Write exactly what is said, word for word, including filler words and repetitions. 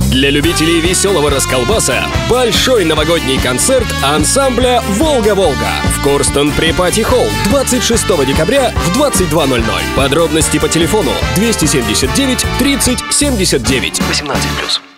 Для любителей веселого расколбаса большой новогодний концерт ансамбля «Волга-Волга» в Корстон при Пати Холл двадцать шестого декабря в двадцать два ноль ноль. Подробности по телефону двести семьдесят девять тридцать семьдесят девять. восемнадцать плюс.